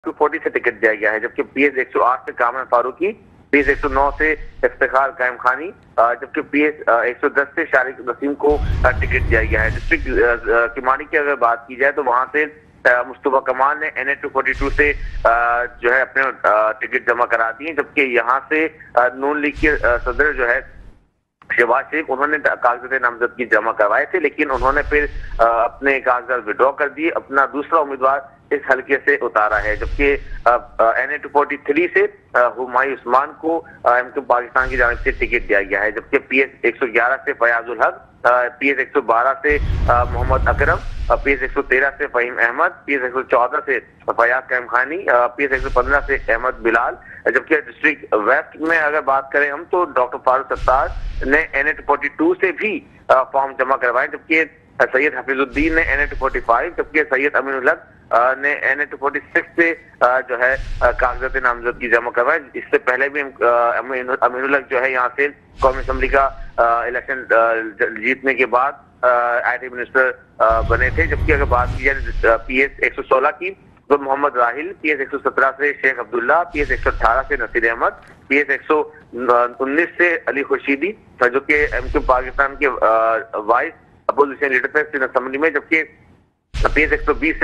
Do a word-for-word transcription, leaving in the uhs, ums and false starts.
To forty से ticket दिया गया है, जबकि पीएस एक सौ आठ से कामरान फारूकी, पीएस एक सौ नौ से इफ्तिखार कायम खानी, जबकि पीएस एक सौ दस से शारिक नसीम को टिकट दिया गया है। डिस्ट्रिक्ट किमानी की अगर बात की जाए तो वहां से मुस्तफा कमाल ने N A two forty two से जो है अपने टिकट जमा करा दिए, जबकि यहाँ से नून लीग के सदर जो है शहबाज शरीफ, उन्होंने कागजात नामजदगी जमा करवाए थे, लेकिन उन्होंने फिर अपने कागजात विड्रॉ कर दिए, अपना दूसरा उम्मीदवार इस हल्के से उतारा है। जबकि N A two forty three से हुमायूं उस्मान को एमक्यू पाकिस्तान की जानिब से टिकट दिया गया है, जबकि पीएस एक सौ ग्यारह से फयाजुल हक, पीएस एक सौ बारह से मोहम्मद अकरम, पीएस एक सौ तेरह से फहीम अहमद, पीएस एक सौ चौदह से फयाज कायम खानी, पीएस एक सौ पंद्रह से अहमद बिलाल। जबकि डिस्ट्रिक्ट वेस्ट में अगर बात करें हम तो डॉक्टर फारूक सत्तार ने N A two forty two से भी फॉर्म जमा करवाए, जबकि सैयद हफीजुद्दीन ने N A two forty five, जबकि सैयद अमीनुल हक ने N A two forty six से जो है कागजात नामजदगी जमा करवाए। इससे पहले भी अमीनुल हक जो है यहाँ से कौमी असम्बली का इलेक्शन जीतने के बाद आई टी मिनिस्टर बने थे। जबकि अगर बात की जाए पीएस एक सौ सोलह की तो मोहम्मद राहिल, पीएस एक सौ सत्रह से शेख अब्दुल्ला, पीएस एक सौ अठारह से नसीर अहमद, पीएस एक सौ उन्नीस से अली खुर्शीदी जो कि एमक्यू पाकिस्तान के वाइस अपोजिशन लीडर थे असम्बली में, जबकि पीएस एक सौ बीस